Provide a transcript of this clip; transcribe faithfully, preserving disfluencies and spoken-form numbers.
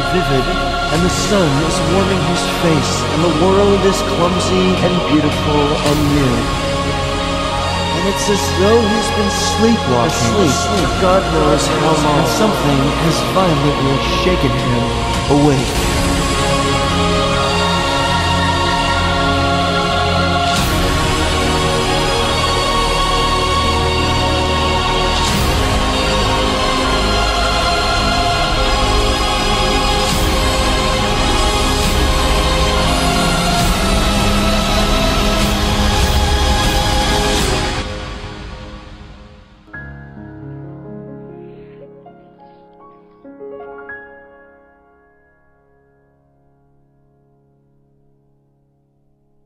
vivid, and the sun is warming his face, and the world is clumsy and beautiful and new. And it's as though he's been sleepwalking, asleep, for God knows how long, and something has violently shaken him awake.